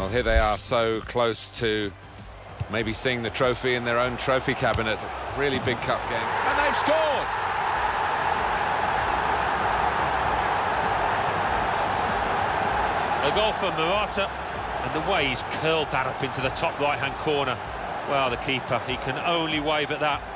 Well, here they are, so close to maybe seeing the trophy in their own trophy cabinet. Really big cup game. And they've scored! A goal for Morata, and the way he's curled that up into the top right-hand corner. Well, the keeper, he can only wave at that.